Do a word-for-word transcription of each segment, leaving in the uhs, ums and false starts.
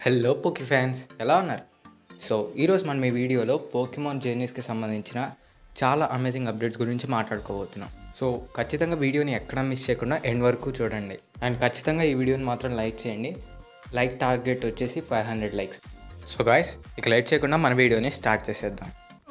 Hello పోకీ fans, ఎలా ఉన్నారు? So ఈరోజు మనం ఈ వీడియోలో పోకీమాన్ జర్నీస్కి సంబంధించిన చాలా అమేజింగ్ అప్డేట్స్ గురించి మాట్లాడుకోబోతున్నాం. సో ఖచ్చితంగా వీడియోని ఎక్కడ మిస్ చేయకుండా ఎండ్ వరకు చూడండి. అండ్ ఖచ్చితంగా ఈ వీడియోని మాత్రం లైక్ చేయండి. లైక్ టార్గెట్ వచ్చేసి five hundred likes. So guys, ఇక లైట్ చేయకుండా మన వీడియోని స్టార్ట్ చేసేద్దాం.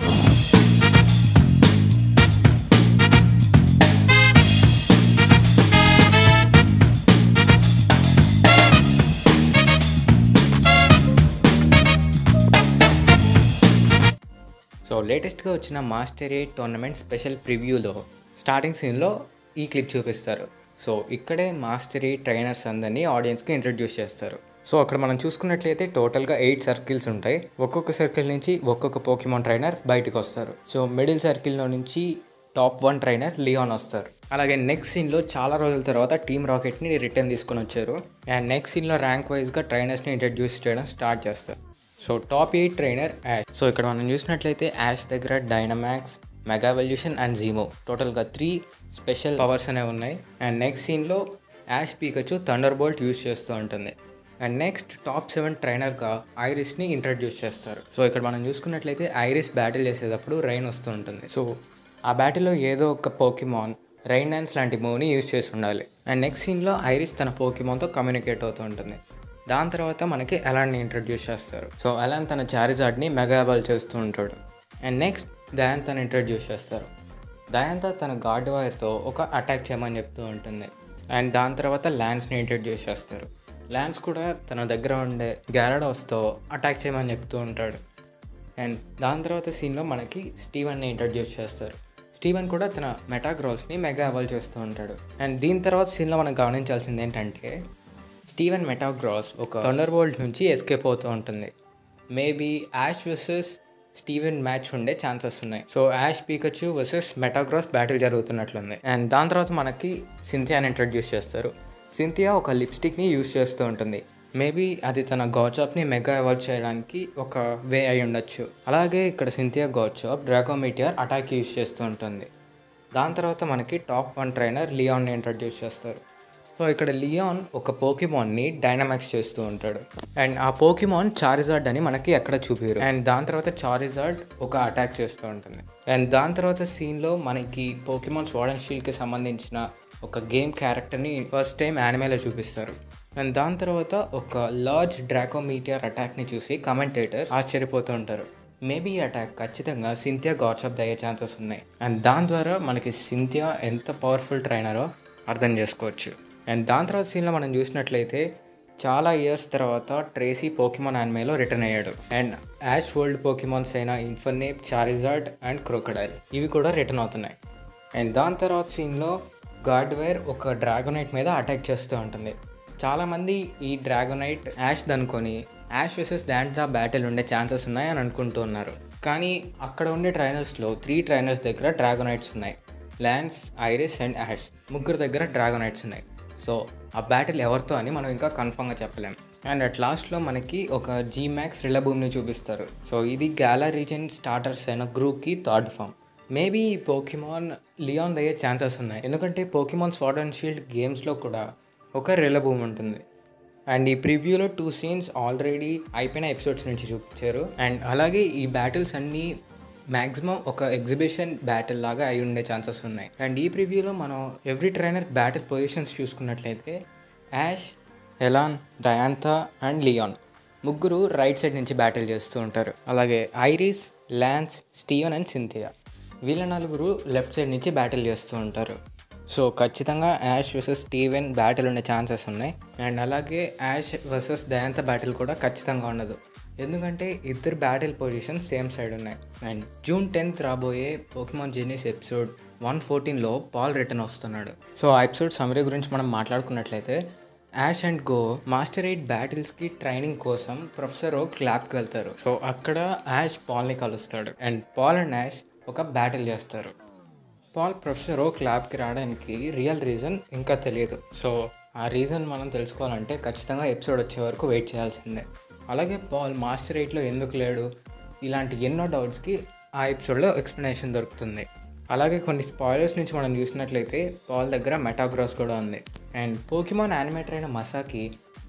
సో లేటెస్ట్గా వచ్చిన మాస్టర్ ఎయిట్ టోర్నమెంట్ స్పెషల్ ప్రివ్యూలో స్టార్టింగ్ సీన్లో ఈ క్లిప్ చూపిస్తారు. సో ఇక్కడే మాస్టర్ ఎయిట్ ట్రైనర్స్ అందరినీ ఆడియన్స్కి ఇంట్రడ్యూస్ చేస్తారు. సో అక్కడ మనం చూసుకున్నట్లయితే టోటల్గా ఎయిట్ సర్కిల్స్ ఉంటాయి. ఒక్కొక్క సర్కిల్ నుంచి ఒక్కొక్క పోకీమాన్ ట్రైనర్ బయటకు వస్తారు. సో మిడిల్ సర్కిల్లో నుంచి టాప్ వన్ ట్రైనర్ లియాన్ వస్తారు. అలాగే నెక్స్ట్ సీన్లో చాలా రోజుల తర్వాత టీమ్ రాకెట్ని రిటర్న్ తీసుకొని వచ్చారు. అండ్ నెక్స్ట్ సీన్లో ర్యాంక్ వైజ్గా ట్రైనర్స్ని ఇంట్రడ్యూస్ చేయడం స్టార్ట్ చేస్తారు. So top eight trainer Ash. So ఇక్కడ మనం చూసినట్లయితే యాష్ దగ్గర Dynamax, mega evolution and Z move టోటల్గా త్రీ స్పెషల్ పవర్స్ అనేవి ఉన్నాయి. అండ్ నెక్స్ట్ సీన్లో Ash Pikachu thunderbolt use చేస్తూ ఉంటుంది. అండ్ నెక్స్ట్ టాప్ సెవెన్ ట్రైనర్గా ఐరిస్ని ఇంట్రడ్యూస్ చేస్తారు. సో ఇక్కడ మనం చూసుకున్నట్లయితే ఐరిస్ బ్యాటిల్ చేసేటప్పుడు రైన్ వస్తూ ఉంటుంది. సో ఆ బ్యాటిల్లో ఏదో ఒక పోకీమాన్ రైన్ డాన్స్ లాంటి మూవ్ని యూస్ చేసి ఉండాలి. అండ్ నెక్స్ట్ సీన్లో ఐరిస్ తన పోకీమాన్తో కమ్యూనికేట్ అవుతూ ఉంటుంది. దాని తర్వాత మనకి అలాన్ని ఇంట్రడ్యూస్ చేస్తారు. సో అలాన్ తన చారిజార్డ్ని మెగా ఎవాల్ చేస్తూ ఉంటాడు. అండ్ నెక్స్ట్ దయాంతాని ఇంట్రడ్యూస్ చేస్తారు. దయాంతా తన గార్డ్ వైర్తో ఒక అటాక్ చేయమని చెప్తూ ఉంటుంది. అండ్ దాని తర్వాత ల్యాన్స్ని ఇంట్రడ్యూస్ చేస్తారు. ల్యాన్స్ కూడా తన దగ్గర ఉండే గ్యారడోస్తో అటాక్ చేయమని చెప్తూ ఉంటాడు. అండ్ దాని తర్వాత సీన్లో మనకి స్టీవెన్ని ఇంట్రడ్యూస్ చేస్తారు. స్టీవెన్ కూడా తన మెటాగ్రాస్ని మెగా ఎవాల్ చేస్తూ ఉంటాడు. అండ్ దీని తర్వాత సీన్లో మనం గమనించాల్సింది ఏంటంటే స్టీవెన్ మెటాగ్రాస్ ఒక థండర్ బోల్ట్ నుంచి ఎస్కేప్ అవుతూ ఉంటుంది. Maybe Ash versus Steven match ఉండే ఛాన్సెస్ ఉన్నాయి. So Ash Pikachu versus Metagross battle జరుగుతున్నట్లుంది. అండ్ దాని తర్వాత మనకి సింథియాని ఇంట్రడ్యూస్ చేస్తారు. సింథియా ఒక లిప్స్టిక్ని యూస్ చేస్తూ ఉంటుంది. మేబీ అది తన గాడ్చాప్ని మెగా ఎవాల్వ్ చేయడానికి ఒక వే అయి ఉండొచ్చు. అలాగే ఇక్కడ Cynthia Garchomp Draco Meteor attack use చేస్తూ ఉంటుంది. దాని తర్వాత మనకి టాప్ వన్ ట్రైనర్ లియాన్ని ఇంట్రడ్యూస్ చేస్తారు. సో ఇక్కడ లియాన్ ఒక పోకీమాన్ని డైనమాక్స్ చేస్తూ ఉంటాడు. అండ్ ఆ పోకీమాన్ చారిజార్డ్ అని మనకి ఎక్కడ చూపారు. అండ్ దాని తర్వాత చారిజార్డ్ ఒక అటాక్ చేస్తూ ఉంటుంది. అండ్ దాని తర్వాత సీన్లో మనకి పోకీమాన్ స్వార్డ్ అండ్ షీల్డ్కి సంబంధించిన ఒక గేమ్ క్యారెక్టర్ని ఫస్ట్ టైం యానిమేలో చూపిస్తారు. అండ్ దాని తర్వాత ఒక లార్జ్ డ్రాకోమీటియర్ అటాక్ని చూసి కమెంటేటర్స్ ఆశ్చర్యపోతూ ఉంటారు. మేబీ ఈ అటాక్ ఖచ్చితంగా సింథియా గాడ్చాప్ అయ్యే ఛాన్సెస్ ఉన్నాయి. అండ్ దాని ద్వారా మనకి సింథియా ఎంత పవర్ఫుల్ ట్రైనరో అర్థం చేసుకోవచ్చు. అండ్ దాని తర్వాత సీన్లో మనం చూసినట్లయితే చాలా ఇయర్స్ తర్వాత ట్రేసీ పోకీమాన్ యానిమేలో రిటర్న్ అయ్యాడు. అండ్ యాష్ వరల్డ్ పోకీమాన్స్ అయిన ఇన్ఫర్నేప్, చారిజార్డ్ అండ్ క్రోకడైల్ ఇవి కూడా రిటర్న్ అవుతున్నాయి. అండ్ దాని తర్వాత సీన్లో గార్డ్వేర్ ఒక డ్రాగోనైట్ మీద అటాక్ చేస్తూ ఉంటుంది. చాలామంది ఈ డ్రాగోనైట్ యాష్ దనుకొని యాష్ వర్సెస్ దాంట్లో బ్యాటిల్ ఉండే ఛాన్సెస్ ఉన్నాయి అని అనుకుంటూ ఉన్నారు. కానీ అక్కడ ఉండే ట్రైనర్స్లో త్రీ ట్రైనర్స్ దగ్గర డ్రాగోనైట్స్ ఉన్నాయి. ల్యాన్స్, ఐరిస్ అండ్ యాష్ ముగ్గురు దగ్గర డ్రాగోనైట్స్ ఉన్నాయి. సో ఆ బ్యాటిల్ ఎవరితో అని మనం ఇంకా కన్ఫర్మ్గా చెప్పలేం. అండ్ అట్ లాస్ట్లో మనకి ఒక జీ మ్యాక్స్ రిలబూమ్ని చూపిస్తారు. సో ఇది గ్యాలా రీజన్ స్టార్టర్స్ అయిన గ్రూప్కి థర్డ్ ఫామ్. మేబీ ఈ పోకీమాన్ లియాన్ అయ్యే ఛాన్సెస్ ఉన్నాయి. ఎందుకంటే పోకీమాన్ స్వార్డ్ అండ్ షీల్డ్ గేమ్స్లో కూడా ఒక రిలబూమ్ ఉంటుంది. అండ్ ఈ ప్రివ్యూలో టూ సీన్స్ ఆల్రెడీ అయిపోయిన ఎపిసోడ్స్ నుంచి చూపించారు. అండ్ అలాగే ఈ బ్యాటిల్స్ అన్నీ మ్యాక్సిమం ఒక ఎగ్జిబిషన్ బ్యాటిల్ లాగా అయి ఉండే ఛాన్సెస్ ఉన్నాయి. అండ్ ఈ ప్రివ్యూలో మనం ఎవ్రీ ట్రైనర్ బ్యాటిల్ పొజిషన్స్ చూసుకున్నట్లయితే Ash, Alain, Diantha and Leon ముగ్గురు రైట్ సైడ్ నుంచి బ్యాటిల్ చేస్తూ ఉంటారు. అలాగే Iris, Lance, Steven and Cynthia వీళ్ళ నలుగురు లెఫ్ట్ సైడ్ నుంచి బ్యాటిల్ చేస్తూ ఉంటారు. సో ఖచ్చితంగా యాష్ వర్సెస్ స్టీవెన్ బ్యాటిల్ ఉండే ఛాన్సెస్ ఉన్నాయి. అండ్ అలాగే యాష్ వర్సెస్ దయాంతా బ్యాటిల్ కూడా ఖచ్చితంగా ఉండదు. ఎందుకంటే ఇద్దరు బ్యాటిల్ పొజిషన్ సేమ్ సైడ్ ఉన్నాయి. అండ్ జూన్ టెన్త్ రాబోయే పోకీమాన్ జర్నీస్ ఎపిసోడ్ వన్ ఫోర్టీన్లో పాల్ రిటర్న్ వస్తున్నాడు. సో ఆ ఎపిసోడ్ సమరీ గురించి మనం మాట్లాడుకున్నట్లయితే Ash and Go master eight బ్యాటిల్స్కి ట్రైనింగ్ కోసం ప్రొఫెసర్ ఓక్ ల్యాబ్కి వెళ్తారు. సో అక్కడ యాష్ పాల్ని కలుస్తాడు. అండ్ పాల్ అండ్ యాష్ ఒక బ్యాటిల్ చేస్తారు. పాల్ ప్రొఫెసర్ ఓక్ ల్యాబ్కి రావడానికి రియల్ రీజన్ ఇంకా తెలియదు. సో ఆ రీజన్ మనం తెలుసుకోవాలంటే ఖచ్చితంగా ఎపిసోడ్ వచ్చే వరకు వెయిట్ చేయాల్సిందే. అలాగే పాల్ మాస్టర్ ఎయిట్లో ఎందుకు లేడు, ఇలాంటి ఎన్నో డౌట్స్కి ఆ ఎపిసోడ్లో ఎక్స్ప్లెనేషన్ దొరుకుతుంది. అలాగే కొన్ని స్పాయిలర్స్ నుంచి మనం చూసినట్లయితే పాల్ దగ్గర మెటాగ్రాస్ కూడా ఉంది. అండ్ పోకీమాన్ యానిమేటర్ అయిన మసాకి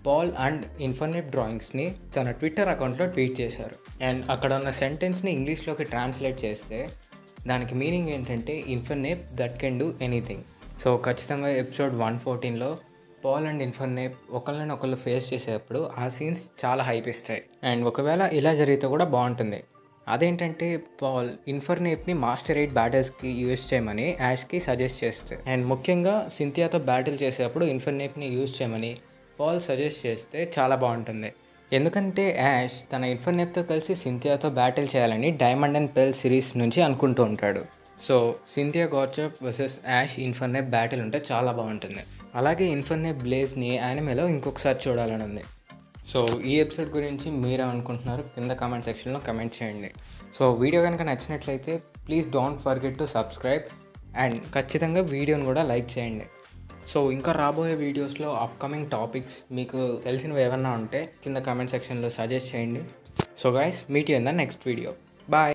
పాల్ అండ్ ఇన్ఫర్నేప్ డ్రాయింగ్స్ని తన ట్విట్టర్ అకౌంట్లో ట్వీట్ చేశారు. అండ్ అక్కడ ఉన్న సెంటెన్స్ని ఇంగ్లీష్లోకి ట్రాన్స్లేట్ చేస్తే దానికి మీనింగ్ ఏంటంటే Infernape that can do anything. So ఖచ్చితంగా ఎపిసోడ్ వన్ ఫోర్టీన్లో పాల్ అండ్ ఇన్ఫర్నేప్ ఒకళ్ళని ఒకళ్ళు ఫేస్ చేసేటప్పుడు ఆ సీన్స్ చాలా హైప్ ఇస్తాయి. అండ్ ఒకవేళ ఇలా జరిగితే కూడా బాగుంటుంది. అదేంటంటే పాల్ ఇన్ఫర్నేప్ని మాస్టర్ ఎయిట్ బ్యాటిల్స్కి యూజ్ చేయమని యాష్కి సజెస్ట్ చేస్తే, అండ్ ముఖ్యంగా సింథియాతో బ్యాటిల్ చేసేటప్పుడు ఇన్ఫర్నేప్ని యూజ్ చేయమని పాల్ సజెస్ట్ చేస్తే చాలా బాగుంటుంది. ఎందుకంటే యాష్ తన ఇన్ఫర్నేప్తో కలిసి సింథియాతో బ్యాటిల్ చేయాలని డైమండ్ అండ్ పెల్ సిరీస్ నుంచి అనుకుంటూ ఉంటాడు. So Cynthia Garchomp versus Ash Infernape battle ఉంటే చాలా బాగుంటుంది. అలాగే ఇన్ఫర్నేప్ బ్లేజ్ని యానిమేలో ఇంకొకసారి చూడాలని ఉంది. సో ఈ ఎపిసోడ్ గురించి మీరు అనుకుంటున్నారు కింద కామెంట్ సెక్షన్లో కమెంట్ చేయండి. సో వీడియో కనుక నచ్చినట్లయితే please don't forget to subscribe and ఖచ్చితంగా వీడియోని కూడా లైక్ చేయండి. సో ఇంకా రాబోయే వీడియోస్లో అప్కమింగ్ టాపిక్స్ మీకు తెలిసినవి ఏమన్నా ఉంటే కింద కామెంట్ సెక్షన్లో సజెస్ట్ చేయండి. So guys, meet you in the next video. Bye.